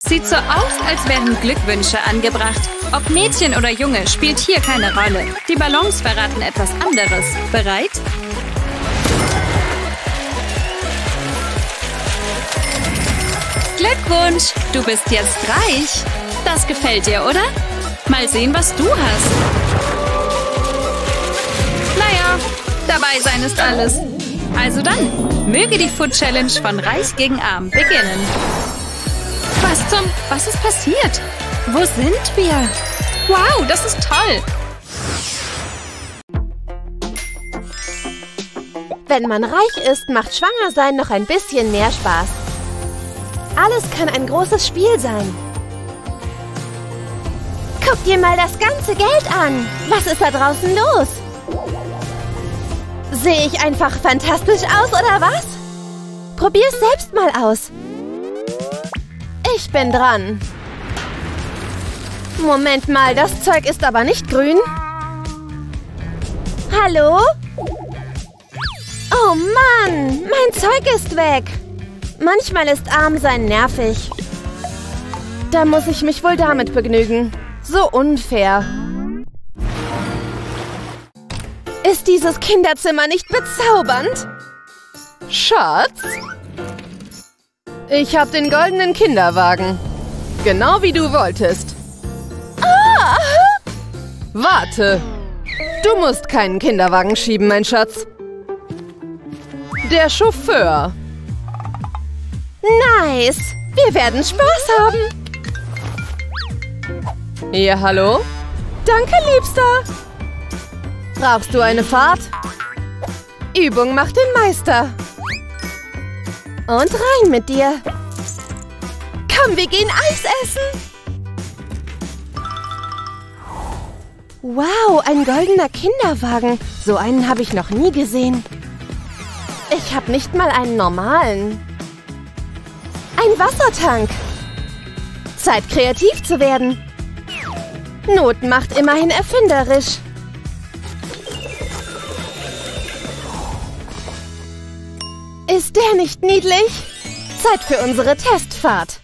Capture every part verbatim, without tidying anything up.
Sieht so aus, als wären Glückwünsche angebracht. Ob Mädchen oder Junge, spielt hier keine Rolle. Die Ballons verraten etwas anderes. Bereit? Glückwunsch! Du bist jetzt reich. Das gefällt dir, oder? Mal sehen, was du hast. Naja, dabei sein ist alles. Also dann, möge die Food Challenge von Reich gegen Arm beginnen. Was zum... Was ist passiert? Wo sind wir? Wow, das ist toll. Wenn man reich ist, macht Schwangersein noch ein bisschen mehr Spaß. Alles kann ein großes Spiel sein. Guck dir mal das ganze Geld an. Was ist da draußen los? Sehe ich einfach fantastisch aus, oder was? Probier's selbst mal aus. Ich bin dran. Moment mal, das Zeug ist aber nicht grün. Hallo? Oh Mann, mein Zeug ist weg. Manchmal ist arm sein nervig. Da muss ich mich wohl damit begnügen. So unfair. Ist dieses Kinderzimmer nicht bezaubernd? Schatz? Ich habe den goldenen Kinderwagen. Genau wie du wolltest. Ah! Warte. Du musst keinen Kinderwagen schieben, mein Schatz. Der Chauffeur. Nice. Wir werden Spaß haben. Ja, hallo? Danke, Liebster. Brauchst du eine Fahrt? Übung macht den Meister. Und rein mit dir. Komm, wir gehen Eis essen. Wow, ein goldener Kinderwagen. So einen habe ich noch nie gesehen. Ich habe nicht mal einen normalen. Ein Wassertank. Zeit, kreativ zu werden. Not macht immerhin erfinderisch. Ist der nicht niedlich? Zeit für unsere Testfahrt.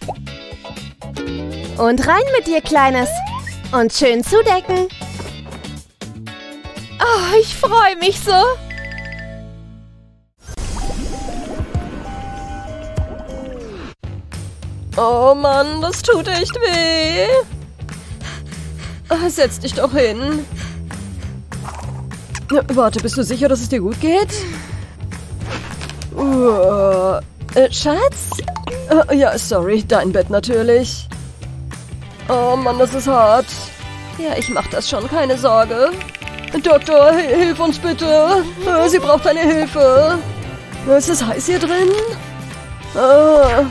Und rein mit dir, Kleines. Und schön zudecken. Oh, ich freue mich so. Oh Mann, das tut echt weh. Setz dich doch hin. Warte, bist du sicher, dass es dir gut geht? Uh, äh, Schatz? Uh, ja, sorry, dein Bett natürlich. Oh Mann, das ist hart. Ja, ich mach das schon, keine Sorge. Doktor, hilf uns bitte. Uh, sie braucht deine Hilfe. Ist es heiß hier drin? Uh.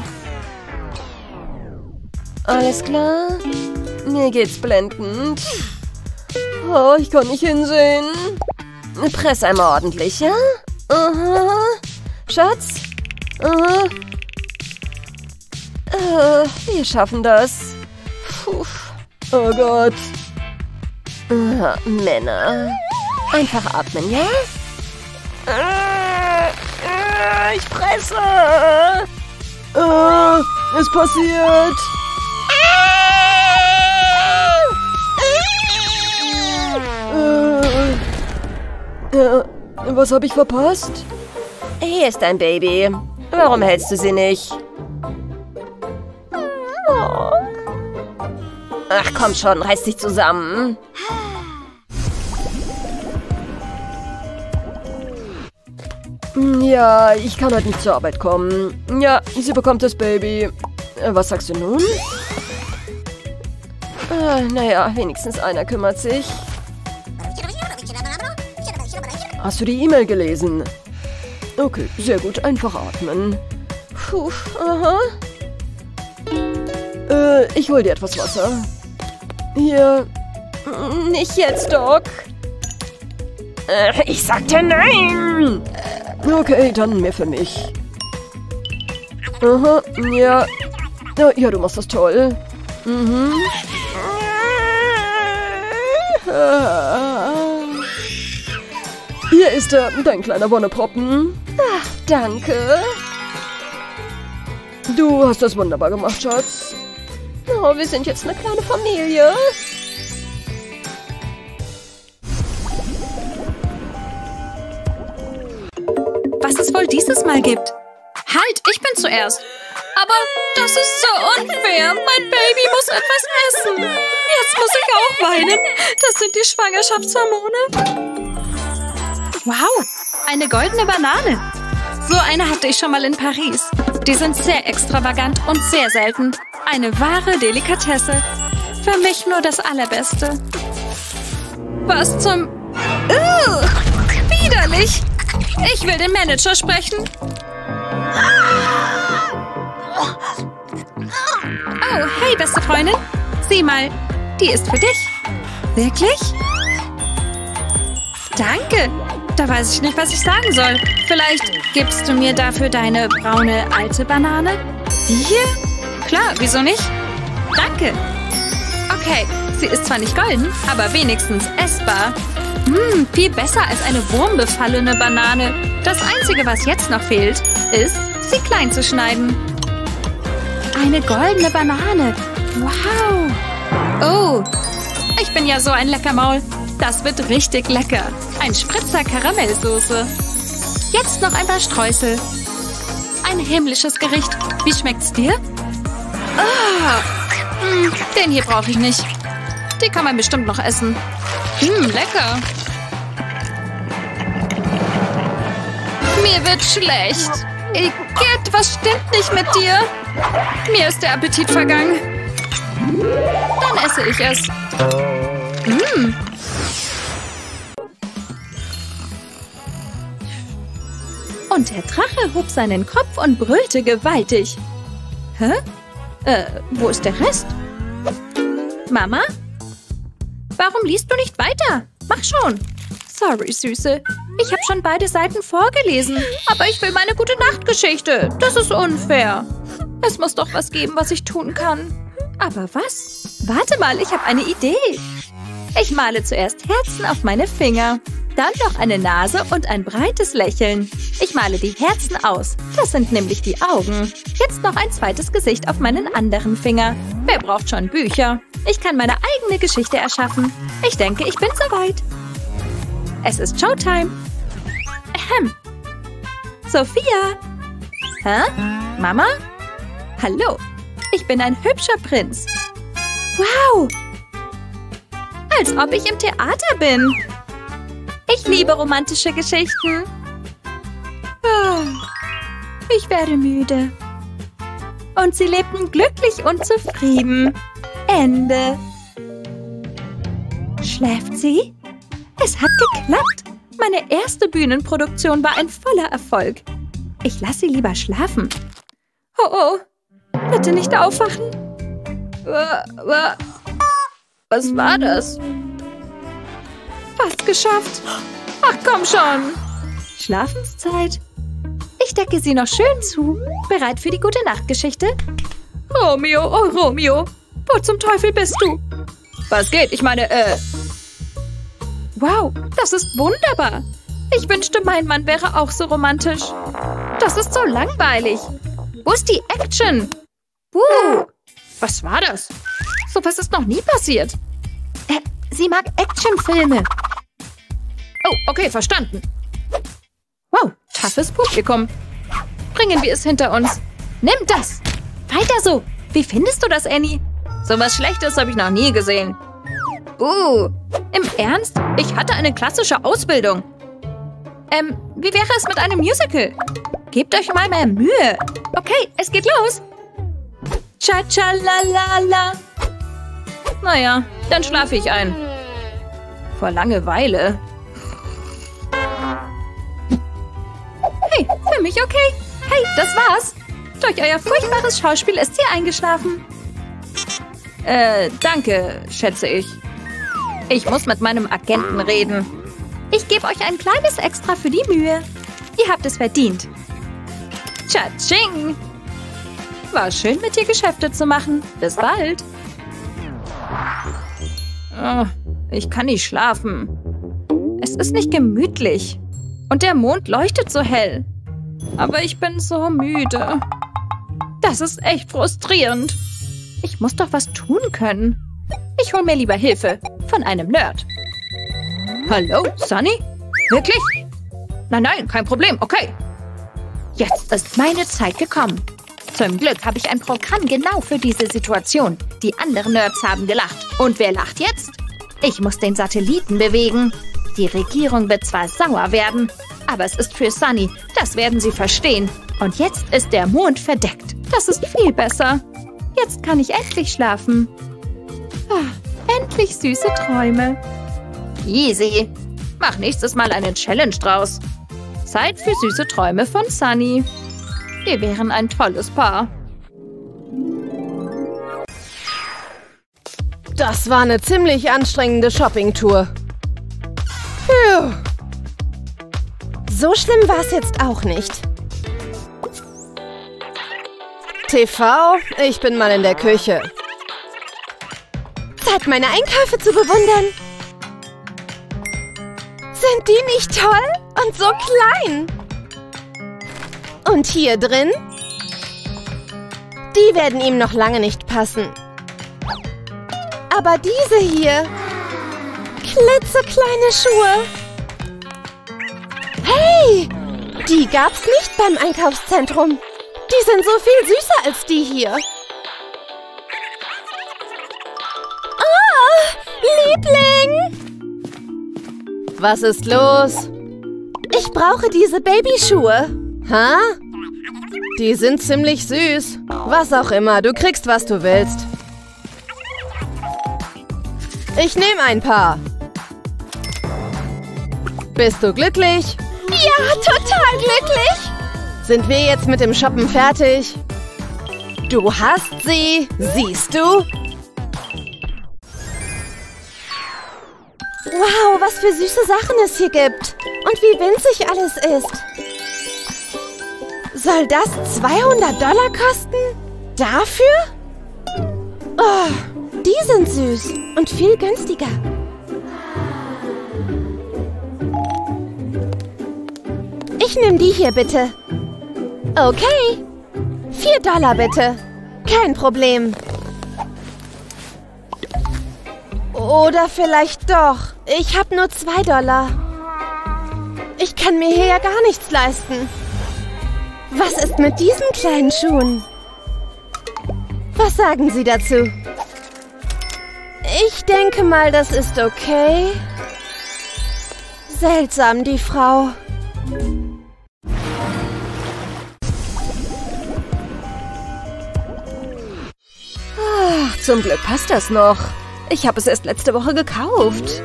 Alles klar? Mir geht's blendend. Oh, ich kann nicht hinsehen. Press einmal ordentlich, ja? Aha. Schatz? Aha. Uh, wir schaffen das. Puh. Oh Gott. Uh, Männer. Einfach atmen, ja? Uh, uh, ich presse. Uh, es passiert. Uh, was habe ich verpasst? Hier ist dein Baby. Warum hältst du sie nicht? Oh. Ach komm schon, reiß dich zusammen. Ja, ich kann heute nicht zur Arbeit kommen. Ja, sie bekommt das Baby. Was sagst du nun? Ah, naja, wenigstens einer kümmert sich. Hast du die E-Mail gelesen? Okay, sehr gut. Einfach atmen. Puh, aha. Äh, ich hol dir etwas Wasser. Hier. Nicht jetzt, Doc. Äh, ich sagte nein. Okay, dann mehr für mich. Aha, ja. Ja, du machst das toll. Mhm. Hier ist er, dein kleiner Wonneproppen. Ach, danke. Du hast das wunderbar gemacht, Schatz. Oh, wir sind jetzt eine kleine Familie. Was es wohl dieses Mal gibt? Halt, ich bin zuerst. Aber das ist so unfair. Mein Baby muss etwas essen. Jetzt muss ich auch weinen. Das sind die Schwangerschaftshormone. Wow, eine goldene Banane. So eine hatte ich schon mal in Paris. Die sind sehr extravagant und sehr selten. Eine wahre Delikatesse. Für mich nur das Allerbeste. Was zum... Ugh, widerlich. Ich will den Manager sprechen. Oh, hey, beste Freundin. Sieh mal, die ist für dich. Wirklich? Danke. Da weiß ich nicht, was ich sagen soll. Vielleicht gibst du mir dafür deine braune alte Banane? Die hier? Klar, wieso nicht? Danke. Okay, sie ist zwar nicht golden, aber wenigstens essbar. Hm, viel besser als eine wurmbefallene Banane. Das Einzige, was jetzt noch fehlt, ist, sie klein zu schneiden. Eine goldene Banane. Wow. Oh, ich bin ja so ein Leckermaul. Das wird richtig lecker. Ein Spritzer Karamellsoße. Jetzt noch ein paar Streusel. Ein himmlisches Gericht. Wie schmeckt's dir? Ah, mh, den hier brauche ich nicht. Die kann man bestimmt noch essen. Hm, lecker. Mir wird schlecht. Igitt, was stimmt nicht mit dir? Mir ist der Appetit vergangen. Dann esse ich es. Mmh. Und der Drache hob seinen Kopf und brüllte gewaltig. Hä? Äh, wo ist der Rest? Mama? Warum liest du nicht weiter? Mach schon. Sorry, Süße. Ich habe schon beide Seiten vorgelesen. Aber ich will meine Gute-Nacht-Geschichte. Das ist unfair. Es muss doch was geben, was ich tun kann. Aber was? Warte mal, ich habe eine Idee. Ich male zuerst Herzen auf meine Finger. Dann noch eine Nase und ein breites Lächeln. Ich male die Herzen aus. Das sind nämlich die Augen. Jetzt noch ein zweites Gesicht auf meinen anderen Finger. Wer braucht schon Bücher? Ich kann meine eigene Geschichte erschaffen. Ich denke, ich bin soweit. Es ist Showtime. Ahem. Sophia. Hä? Mama? Hallo. Ich bin ein hübscher Prinz. Wow. Als ob ich im Theater bin. Ich liebe romantische Geschichten. Ich werde müde. Und sie lebten glücklich und zufrieden. Ende. Schläft sie? Es hat geklappt. Meine erste Bühnenproduktion war ein voller Erfolg. Ich lasse sie lieber schlafen. Oh oh. Bitte nicht aufwachen. Was war das? Fast geschafft. Ach, komm schon. Schlafenszeit. Ich decke sie noch schön zu. Bereit für die Gute-Nacht-Geschichte? Romeo, oh Romeo. Wo zum Teufel bist du? Was geht? Ich meine, äh... Wow, das ist wunderbar. Ich wünschte, mein Mann wäre auch so romantisch. Das ist so langweilig. Wo ist die Action? Uh, was war das? So was ist noch nie passiert. Äh, sie mag Actionfilme. Oh, okay, verstanden. Wow, toughes Publikum. Bringen wir es hinter uns. Nimm das. Weiter so. Wie findest du das, Annie? So was Schlechtes habe ich noch nie gesehen. Uh, im Ernst? Ich hatte eine klassische Ausbildung. Ähm, wie wäre es mit einem Musical? Gebt euch mal mehr Mühe. Okay, es geht los. Cha-cha-la-la-la. Naja, dann schlafe ich ein. Vor Langeweile. Hey, für mich okay. Hey, das war's. Durch euer furchtbares Schauspiel ist sie eingeschlafen. Äh, danke, schätze ich. Ich muss mit meinem Agenten reden. Ich gebe euch ein kleines Extra für die Mühe. Ihr habt es verdient. Tschatsching! War schön, mit dir Geschäfte zu machen. Bis bald. Oh, ich kann nicht schlafen. Es ist nicht gemütlich. Und der Mond leuchtet so hell. Aber ich bin so müde. Das ist echt frustrierend. Ich muss doch was tun können. Ich hole mir lieber Hilfe von einem Nerd. Hallo, Sunny? Wirklich? Nein, nein, kein Problem, okay. Jetzt ist meine Zeit gekommen. Zum Glück habe ich ein Programm genau für diese Situation. Die anderen Nerds haben gelacht. Und wer lacht jetzt? Ich muss den Satelliten bewegen. Die Regierung wird zwar sauer werden, aber es ist für Sunny. Das werden sie verstehen. Und jetzt ist der Mond verdeckt. Das ist viel besser. Jetzt kann ich endlich schlafen. Ah, endlich süße Träume. Easy. Mach nächstes Mal einen Challenge draus. Zeit für süße Träume von Sunny. Wir wären ein tolles Paar. Das war eine ziemlich anstrengende Shoppingtour. Puh. So schlimm war es jetzt auch nicht. T V, ich bin mal in der Küche. Zeit, meine Einkäufe zu bewundern. Sind die nicht toll und so klein? Und hier drin? Die werden ihm noch lange nicht passen. Aber diese hier... klitzekleine Schuhe. Hey! Die gab's nicht beim Einkaufszentrum. Die sind so viel süßer als die hier. Oh, Liebling! Was ist los? Ich brauche diese Babyschuhe. Hä? Die sind ziemlich süß. Was auch immer, du kriegst, was du willst. Ich nehme ein paar. Bist du glücklich? Ja, total glücklich. Sind wir jetzt mit dem Shoppen fertig? Du hast sie, siehst du? Wow, was für süße Sachen es hier gibt. Und wie winzig alles ist. Soll das zweihundert Dollar kosten? Dafür? Oh, die sind süß und viel günstiger. Ich nehme die hier bitte. Okay. Vier Dollar bitte. Kein Problem. Oder vielleicht doch. Ich habe nur zwei Dollar. Ich kann mir hier ja gar nichts leisten. Was ist mit diesen kleinen Schuhen? Was sagen Sie dazu? Ich denke mal, das ist okay. Seltsam, die Frau. Ach, zum Glück passt das noch. Ich habe es erst letzte Woche gekauft.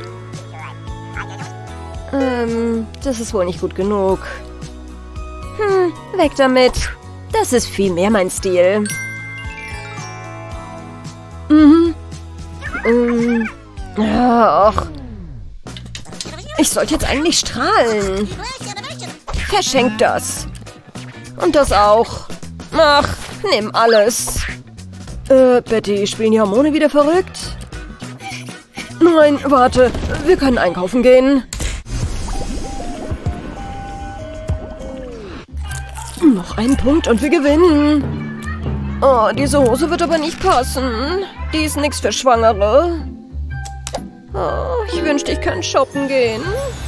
Ähm, das ist wohl nicht gut genug. Hm, weg damit. Das ist viel mehr mein Stil. Mhm. Ähm, ja, ach. Ich sollte jetzt eigentlich strahlen. Verschenk das. Und das auch. Ach, nimm alles. Äh, Betty, spielen die Hormone wieder verrückt? Nein, warte. Wir können einkaufen gehen. Noch ein Punkt und wir gewinnen. Oh, diese Hose wird aber nicht passen. Die ist nichts für Schwangere. Oh, ich wünschte, ich könnte shoppen gehen.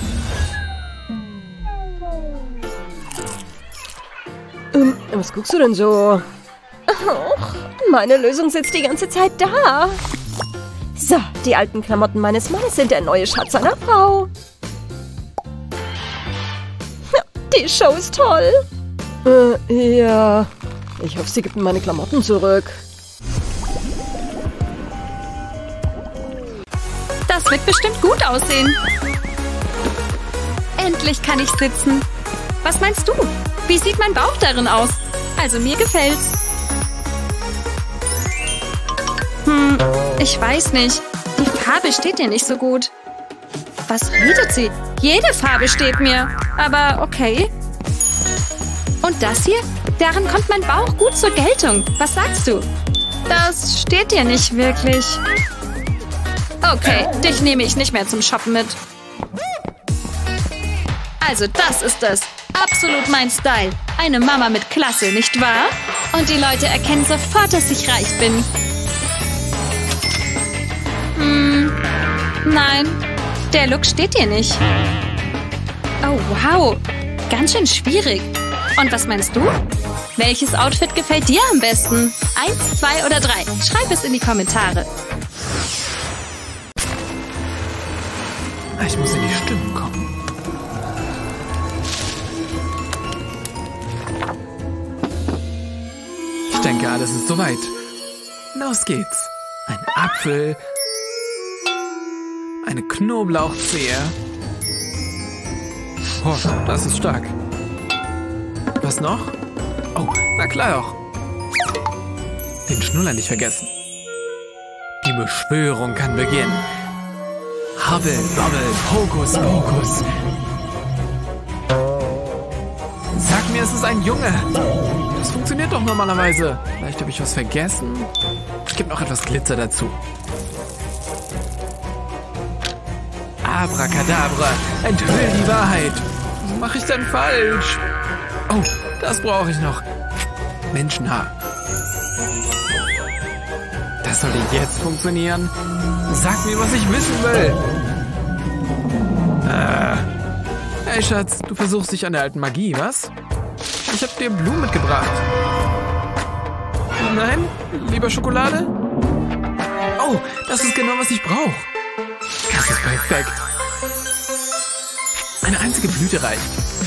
Ähm, was guckst du denn so? Oh, meine Lösung sitzt die ganze Zeit da. So, die alten Klamotten meines Mannes sind der neue Schatz seiner Frau. Die Show ist toll. Äh, ja. Ich hoffe, sie gibt mir meine Klamotten zurück. Das wird bestimmt gut aussehen. Endlich kann ich sitzen. Was meinst du? Wie sieht mein Bauch darin aus? Also mir gefällt's. Hm, ich weiß nicht. Die Farbe steht dir nicht so gut. Was redet sie? Jede Farbe steht mir. Aber okay. Und das hier? Darin kommt mein Bauch gut zur Geltung. Was sagst du? Das steht dir nicht wirklich. Okay, dich nehme ich nicht mehr zum Shoppen mit. Also das ist es. Absolut mein Style. Eine Mama mit Klasse, nicht wahr? Und die Leute erkennen sofort, dass ich reich bin. Nein, der Look steht dir nicht. Oh, wow. Ganz schön schwierig. Und was meinst du? Welches Outfit gefällt dir am besten? Eins, zwei oder drei? Schreib es in die Kommentare. Ich muss in die Stimmung kommen. Ich denke, alles ist soweit. Los geht's. Ein Apfel. Eine Knoblauchzehe. Oh, das ist stark. Was noch? Oh, na klar doch. Den Schnuller nicht vergessen. Die Beschwörung kann beginnen. Habbel, Babbel, Hokus, Pokus. Sag mir, es ist ein Junge. Das funktioniert doch normalerweise. Vielleicht habe ich was vergessen. Ich gebe noch etwas Glitzer dazu. Abracadabra, enthüll die Wahrheit. Was mache ich denn falsch? Oh, das brauche ich noch. Menschenhaar. Das sollte jetzt funktionieren. Sag mir, was ich wissen will. Ah. Hey Schatz, du versuchst dich an der alten Magie, was? Ich habe dir Blumen mitgebracht. Nein? Lieber Schokolade? Oh, das ist genau, was ich brauche. Das ist perfekt. Eine einzige Blüte reicht.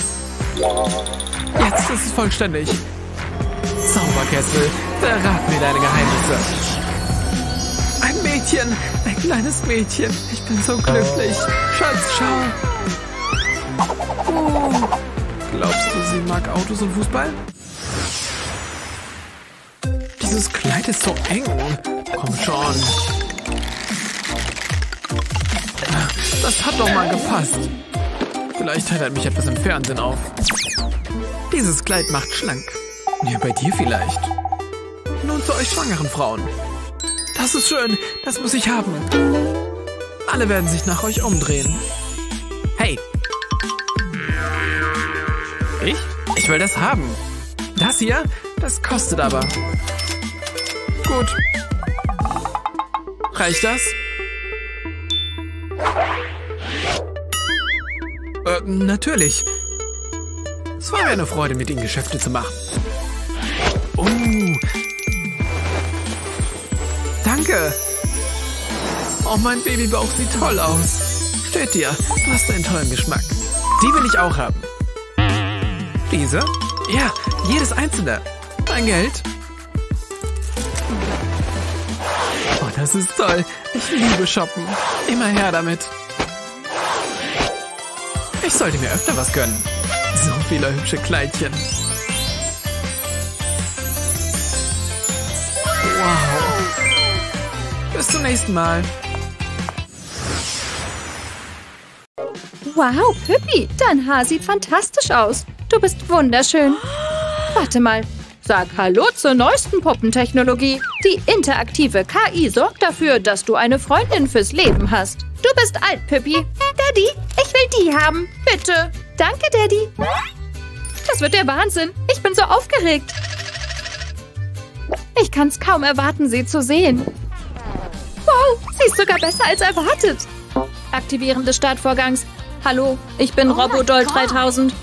Jetzt ist es vollständig. Zauberkessel, verrat mir deine Geheimnisse. Ein Mädchen, ein kleines Mädchen. Ich bin so glücklich. Schatz, schau. Oh. Glaubst du, sie mag Autos und Fußball? Dieses Kleid ist so eng. Komm schon. Das hat doch mal gepasst. Vielleicht heitert mich etwas im Fernsehen auf. Dieses Kleid macht schlank. Ja, bei dir vielleicht. Nun zu euch schwangeren Frauen. Das ist schön, das muss ich haben. Alle werden sich nach euch umdrehen. Hey. Ich? Ich will das haben. Das hier, das kostet aber. Gut. Reicht das? Äh, natürlich. Es war mir eine Freude, mit Ihnen Geschäfte zu machen. Oh. Danke. Oh, mein Babybauch sieht toll aus. Steht dir, du hast einen tollen Geschmack. Die will ich auch haben. Diese? Ja, jedes einzelne. Dein Geld? Oh, das ist toll. Ich liebe shoppen. Immer her damit. Ich sollte mir öfter was gönnen. So viele hübsche Kleidchen. Wow. Bis zum nächsten Mal. Wow, Pippi, dein Haar sieht fantastisch aus. Du bist wunderschön. Warte mal. Sag Hallo zur neuesten Puppentechnologie. Die interaktive K I sorgt dafür, dass du eine Freundin fürs Leben hast. Du bist alt, Pippi. Daddy, ich will die haben. Bitte. Danke, Daddy. Das wird der Wahnsinn. Ich bin so aufgeregt. Ich kann es kaum erwarten, sie zu sehen. Wow, sie ist sogar besser als erwartet. Aktivieren des Startvorgangs. Hallo, ich bin oh Robodoll dreitausend.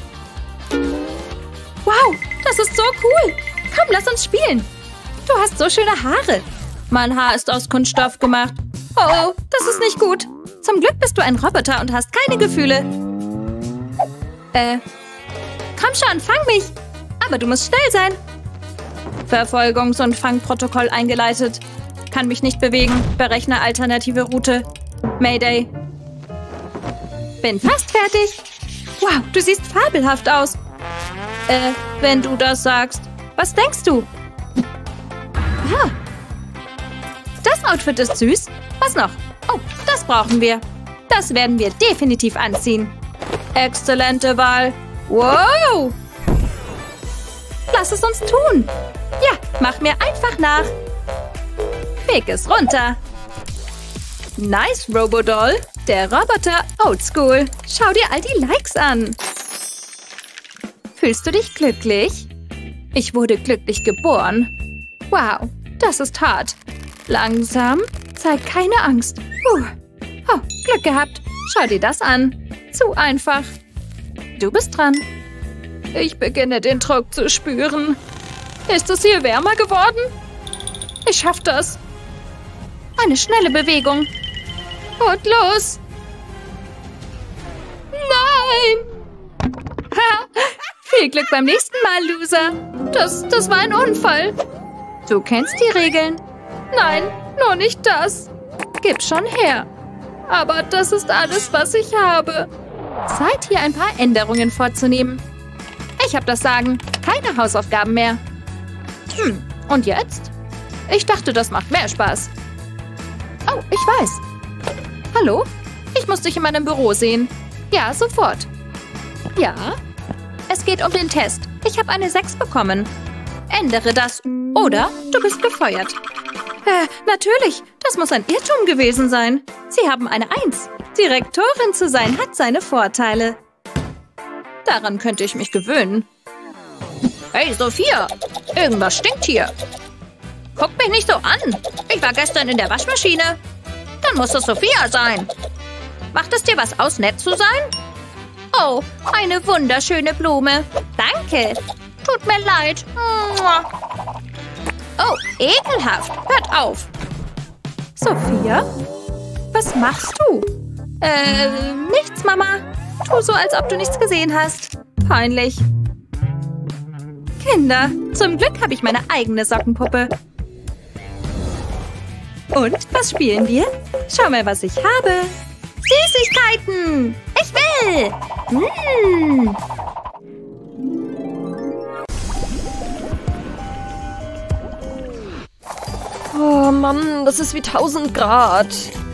Wow, das ist so cool. Komm, lass uns spielen. Du hast so schöne Haare. Mein Haar ist aus Kunststoff gemacht. Oh, oh, das ist nicht gut. Zum Glück bist du ein Roboter und hast keine Gefühle. Äh, komm schon, fang mich. Aber du musst schnell sein. Verfolgungs- und Fangprotokoll eingeleitet. Kann mich nicht bewegen. Berechne alternative Route. Mayday. Bin fast fertig. Wow, du siehst fabelhaft aus. Äh, wenn du das sagst. Was denkst du? Ah. Das Outfit ist süß. Was noch? Oh, das brauchen wir. Das werden wir definitiv anziehen. Exzellente Wahl. Wow! Lass es uns tun. Ja, mach mir einfach nach. Quick es runter. Nice, Robodoll. Der Roboter Oldschool. Schau dir all die Likes an. Fühlst du dich glücklich? Ich wurde glücklich geboren. Wow, das ist hart. Langsam. Zeig keine Angst. Puh. Oh, Glück gehabt. Schau dir das an. Zu einfach. Du bist dran. Ich beginne den Druck zu spüren. Ist es hier wärmer geworden? Ich schaff das. Eine schnelle Bewegung. Und los. Nein! Ha! Viel Glück beim nächsten Mal, Loser. Das, das war ein Unfall. Du kennst die Regeln. Nein, nur nicht das. Gib schon her. Aber das ist alles, was ich habe. Zeit, hier ein paar Änderungen vorzunehmen. Ich habe das Sagen. Keine Hausaufgaben mehr. Hm, und jetzt? Ich dachte, das macht mehr Spaß. Oh, ich weiß. Hallo? Ich muss dich in meinem Büro sehen. Ja, sofort. Ja? Es geht um den Test. Ich habe eine sechs bekommen. Ändere das. Oder du bist gefeuert. Äh, natürlich. Das muss ein Irrtum gewesen sein. Sie haben eine eins. Direktorin zu sein hat seine Vorteile. Daran könnte ich mich gewöhnen. Hey, Sophia. Irgendwas stinkt hier. Guck mich nicht so an. Ich war gestern in der Waschmaschine. Dann muss es Sophia sein. Macht es dir was aus, nett zu sein? Oh, eine wunderschöne Blume. Danke. Tut mir leid. Oh, ekelhaft. Hört auf. Sophia? Was machst du? Äh, nichts, Mama. Tu so, als ob du nichts gesehen hast. Peinlich. Kinder, zum Glück habe ich meine eigene Sockenpuppe. Und, was spielen wir? Schau mal, was ich habe. Süßigkeiten! Ich will! Mmh. Oh Mann, das ist wie tausend Grad.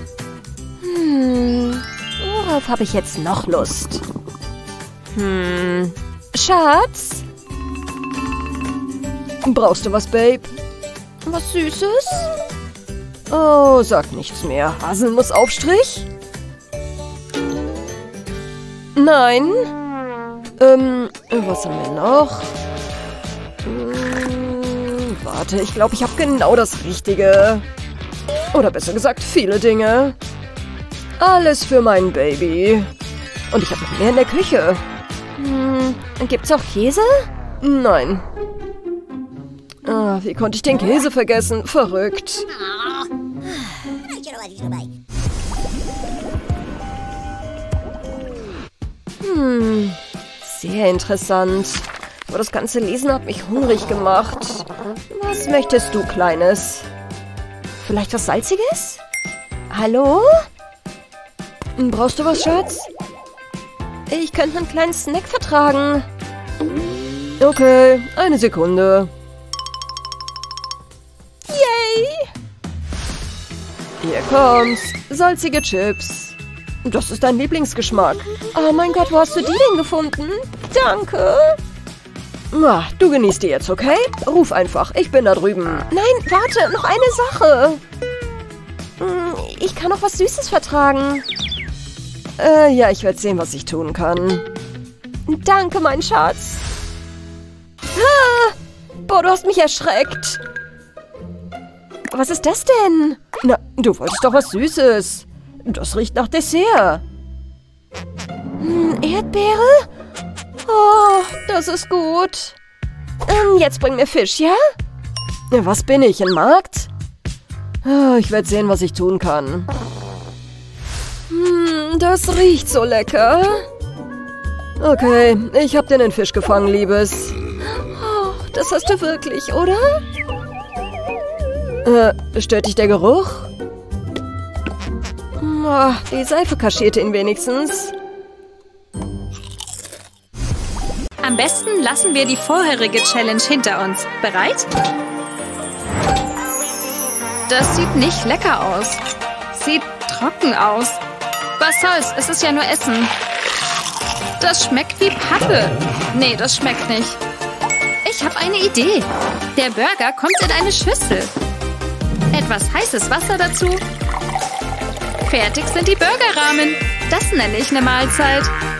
Hm, worauf habe ich jetzt noch Lust? Hm, Schatz? Brauchst du was, Babe? Was Süßes? Oh, sag nichts mehr. Haselnussaufstrich? Nein. Ähm, was haben wir noch? Hm, warte, ich glaube, ich habe genau das Richtige. Oder besser gesagt, viele Dinge. Alles für mein Baby. Und ich habe noch mehr in der Küche. Hm, gibt's auch Käse? Nein. Ah, wie konnte ich den Käse vergessen? Verrückt. Hm, sehr interessant. Aber das ganze Lesen hat mich hungrig gemacht. Was möchtest du, Kleines? Vielleicht was Salziges? Hallo? Brauchst du was, Schatz? Ich könnte einen kleinen Snack vertragen. Okay, eine Sekunde. Yay! Hier kommt's. Salzige Chips. Das ist dein Lieblingsgeschmack. Oh mein Gott, wo hast du die denn gefunden? Danke. Na, du genießt die jetzt, okay? Ruf einfach, ich bin da drüben. Nein, warte, noch eine Sache. Ich kann noch was Süßes vertragen. Äh, ja, ich werde sehen, was ich tun kann. Danke, mein Schatz. Ah, boah, du hast mich erschreckt. Was ist das denn? Na, du wolltest doch was Süßes. Das riecht nach Dessert. Hm, Erdbeere? Oh, das ist gut. Ähm, jetzt bring mir Fisch, ja? Was bin ich, ein Markt? Oh, ich werde sehen, was ich tun kann. Hm, das riecht so lecker. Okay, ich habe dir einen Fisch gefangen, Liebes. Oh, das hast du wirklich, oder? Äh, stört dich der Geruch? Oh, die Seife kaschierte ihn wenigstens. Am besten lassen wir die vorherige Challenge hinter uns. Bereit? Das sieht nicht lecker aus. Sieht trocken aus. Was soll's? Es ist ja nur Essen. Das schmeckt wie Pappe. Nee, das schmeckt nicht. Ich habe eine Idee. Der Burger kommt in eine Schüssel. Etwas heißes Wasser dazu. Fertig sind die Burgerrahmen. Das nenne ich eine Mahlzeit.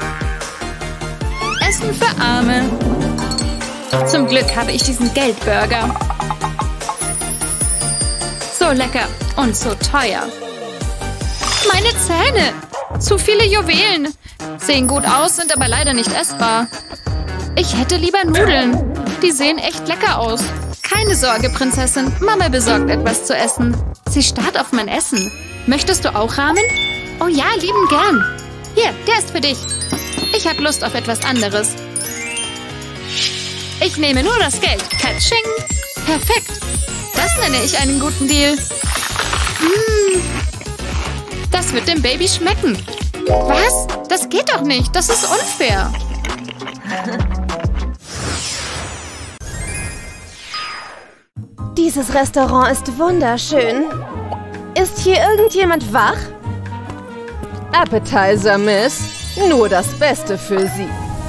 Essen für Arme. Zum Glück habe ich diesen Geldburger. So lecker und so teuer. Meine Zähne! Zu viele Juwelen. Sehen gut aus, sind aber leider nicht essbar. Ich hätte lieber Nudeln. Die sehen echt lecker aus. Keine Sorge, Prinzessin. Mama besorgt etwas zu essen. Sie starrt auf mein Essen. Möchtest du auch Ramen? Oh ja, lieben gern. Hier, der ist für dich. Ich habe Lust auf etwas anderes. Ich nehme nur das Geld. Katsching. Perfekt. Das nenne ich einen guten Deal. Mmh. Das wird dem Baby schmecken. Was? Das geht doch nicht. Das ist unfair. Dieses Restaurant ist wunderschön. Ist hier irgendjemand wach? Appetizer, Miss. Nur das Beste für Sie.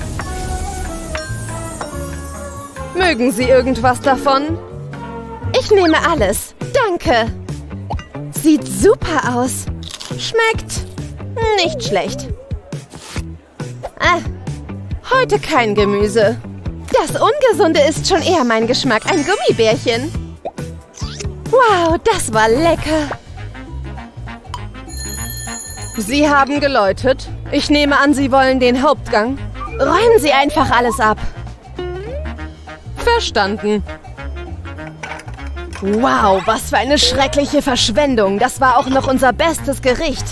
Mögen Sie irgendwas davon? Ich nehme alles. Danke. Sieht super aus. Schmeckt nicht schlecht. Ah, heute kein Gemüse. Das Ungesunde ist schon eher mein Geschmack. Ein Gummibärchen. Wow, das war lecker. Sie haben geläutet. Ich nehme an, Sie wollen den Hauptgang. Räumen Sie einfach alles ab. Verstanden. Wow, was für eine schreckliche Verschwendung. Das war auch noch unser bestes Gericht.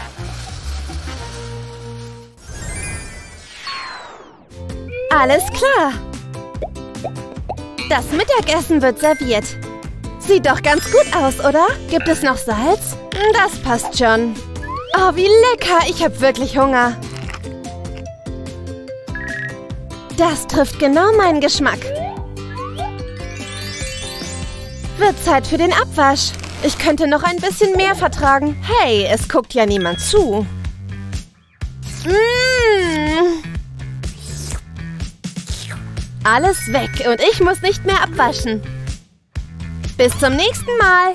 Alles klar. Das Mittagessen wird serviert. Sieht doch ganz gut aus, oder? Gibt es noch Salz? Das passt schon. Oh, wie lecker. Ich habe wirklich Hunger. Das trifft genau meinen Geschmack. Wird Zeit für den Abwasch. Ich könnte noch ein bisschen mehr vertragen. Hey, es guckt ja niemand zu. Mmh. Alles weg und ich muss nicht mehr abwaschen. Bis zum nächsten Mal.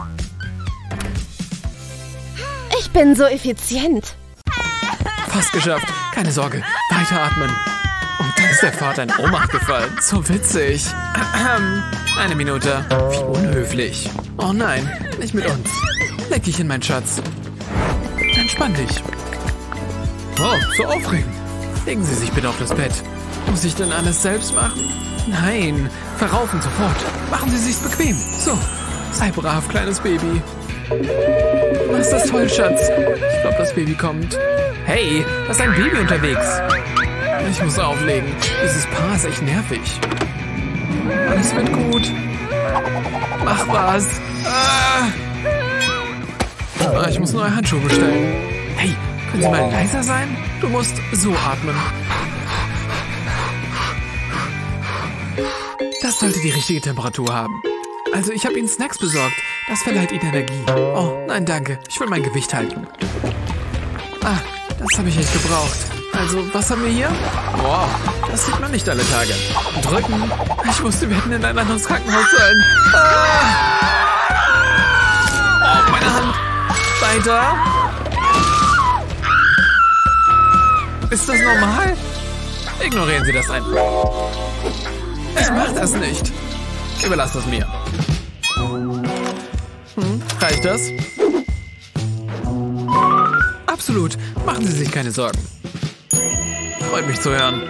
Ich bin so effizient. Fast geschafft. Keine Sorge. Weiteratmen. Und dann ist der Vater in Ohnmacht gefallen. So witzig. Eine Minute. Wie unhöflich. Oh nein, nicht mit uns. Leg dich hin, mein Schatz. Entspann dich. Oh, so aufregend. Legen Sie sich bitte auf das Bett. Muss ich denn alles selbst machen? Nein, verraufen sofort. Machen Sie sich's bequem. So, sei brav, kleines Baby. Machst das toll, Schatz. Ich glaube, das Baby kommt. Hey, da ist ein Baby unterwegs. Ich muss auflegen. Dieses Paar ist echt nervig. Alles wird gut. Mach was. Ah. Ah, ich muss neue Handschuhe bestellen. Hey, können Sie mal leiser sein? Du musst so atmen. Das sollte die richtige Temperatur haben. Also, ich habe Ihnen Snacks besorgt. Das verleiht Ihnen Energie. Oh, nein, danke. Ich will mein Gewicht halten. Ah, das habe ich nicht gebraucht. Also, was haben wir hier? Wow, das sieht man nicht alle Tage. Drücken. Ich wusste, wir hätten in ein anderes Krankenhaus sollen. Ah! Oh, meine Hand. Weiter. Ist das normal? Ignorieren Sie das einfach. Ich mach das nicht. Überlass das mir. Hm, reicht das? Absolut. Machen Sie sich keine Sorgen. Freut mich zu hören.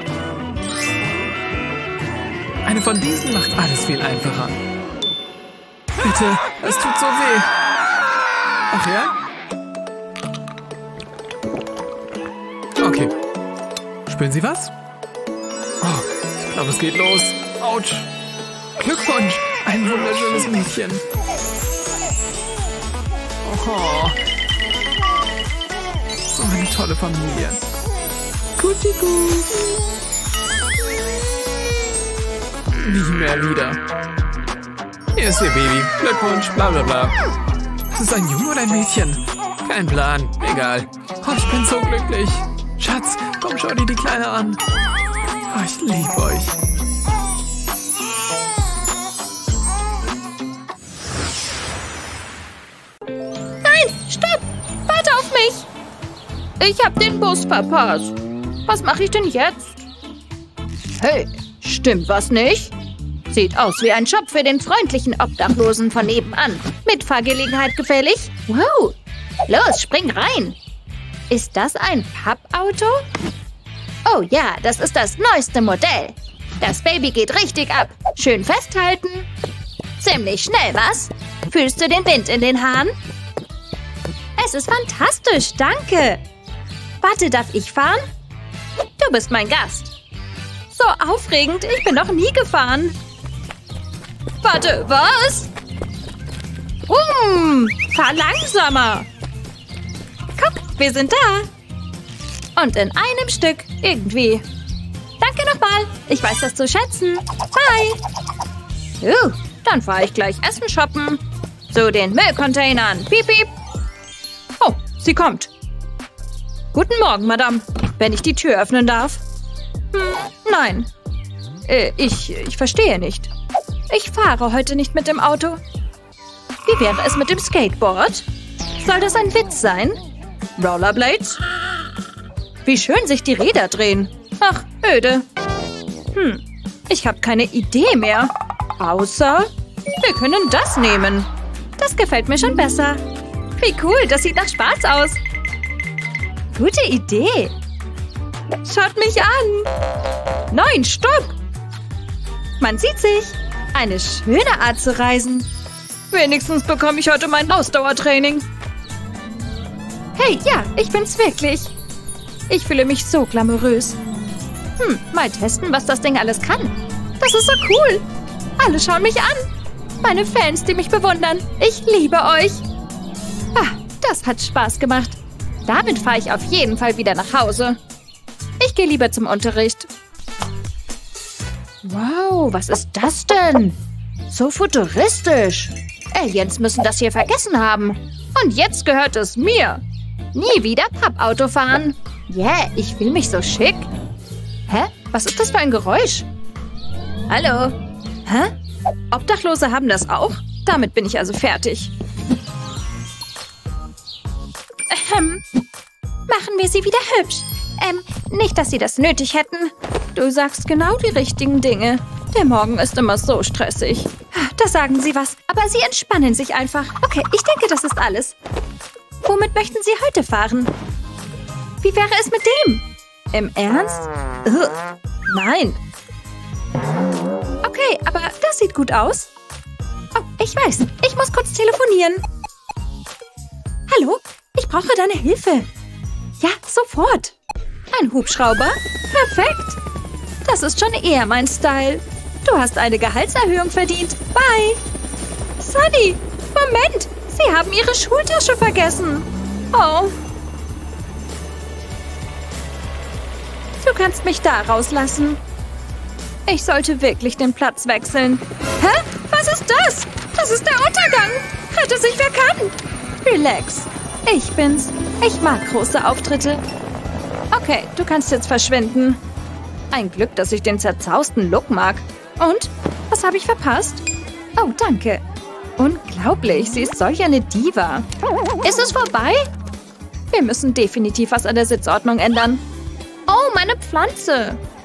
Eine von diesen macht alles viel einfacher. Bitte, es tut so weh. Ach ja? Okay. Spüren Sie was? Oh, ich glaube, es geht los. Autsch. Glückwunsch, ein wunderschönes Mädchen. Oh. So eine tolle Familie. Guti gut. Nie mehr wieder. Hier ist Ihr Baby. Glückwunsch, bla bla bla. Ist es ein Junge oder ein Mädchen? Kein Plan. Egal. Oh, ich bin so glücklich. Schatz, komm, schau dir die Kleine an. Oh, ich liebe euch. Nein, stopp! Warte auf mich! Ich hab den Bus verpasst. Was mache ich denn jetzt? Hey, stimmt was nicht? Sieht aus wie ein Job für den freundlichen Obdachlosen von nebenan. Mit Fahrgelegenheit gefällig? Wow, Los, spring rein. Ist das ein Pappauto? Oh ja, das ist das neueste Modell. Das Baby geht richtig ab. Schön festhalten. Ziemlich schnell, was? Fühlst du den Wind in den Haaren? Es ist fantastisch, danke. Warte, darf ich fahren? Du bist mein Gast. So aufregend, ich bin noch nie gefahren. Warte, was? Um, fahr langsamer. Guck, wir sind da. Und in einem Stück, irgendwie. Danke nochmal, ich weiß das zu schätzen. Bye. Uh, dann fahre ich gleich Essen shoppen. Zu den Müllcontainern. Piep, piep. Oh, sie kommt. Guten Morgen, Madame. Wenn ich die Tür öffnen darf. Hm, nein. Äh, ich, ich verstehe nicht. Ich fahre heute nicht mit dem Auto. Wie wäre es mit dem Skateboard? Soll das ein Witz sein? Rollerblades? Wie schön sich die Räder drehen. Ach, öde. Hm, ich habe keine Idee mehr. Außer, wir können das nehmen. Das gefällt mir schon besser. Wie cool, das sieht nach Spaß aus. Gute Idee. Schaut mich an. Nein, stopp. Man sieht sich. Eine schöne Art zu reisen. Wenigstens bekomme ich heute mein Ausdauertraining. Hey, ja, ich bin's wirklich. Ich fühle mich so glamourös. Hm, mal testen, was das Ding alles kann. Das ist so cool. Alle schauen mich an. Meine Fans, die mich bewundern. Ich liebe euch. Ah, das hat Spaß gemacht. Damit fahre ich auf jeden Fall wieder nach Hause. Ich gehe lieber zum Unterricht. Wow, was ist das denn? So futuristisch. Aliens müssen das hier vergessen haben. Und jetzt gehört es mir. Nie wieder Pappauto fahren. Yeah, ich fühle mich so schick. Hä? Was ist das für ein Geräusch? Hallo? Hä? Obdachlose haben das auch? Damit bin ich also fertig. Ähm, machen wir sie wieder hübsch. Ähm, nicht, dass sie das nötig hätten. Du sagst genau die richtigen Dinge. Der Morgen ist immer so stressig. Da sagen Sie was, aber Sie entspannen sich einfach. Okay, ich denke, das ist alles. Womit möchten Sie heute fahren? Wie wäre es mit dem? Im Ernst? Ugh, nein. Okay, aber das sieht gut aus. Oh, ich weiß. Ich muss kurz telefonieren. Hallo? Ich brauche deine Hilfe. Ja, sofort. Ein Hubschrauber? Perfekt. Das ist schon eher mein Style. Du hast eine Gehaltserhöhung verdient. Bye. Sunny, Moment. Sie haben Ihre Schultasche vergessen. Oh. Du kannst mich da rauslassen. Ich sollte wirklich den Platz wechseln. Hä? Was ist das? Das ist der Untergang. Rette sich, wer kann. Relax. Ich bin's. Ich mag große Auftritte. Okay, du kannst jetzt verschwinden. Ein Glück, dass ich den zerzausten Look mag. Und? Was habe ich verpasst? Oh, danke. Unglaublich, sie ist solch eine Diva. Ist es vorbei? Wir müssen definitiv was an der Sitzordnung ändern. Oh, meine Pflanze.